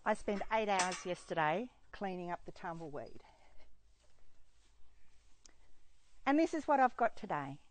I spent 8 hours yesterday cleaning up the tumbleweed. And this is what I've got today.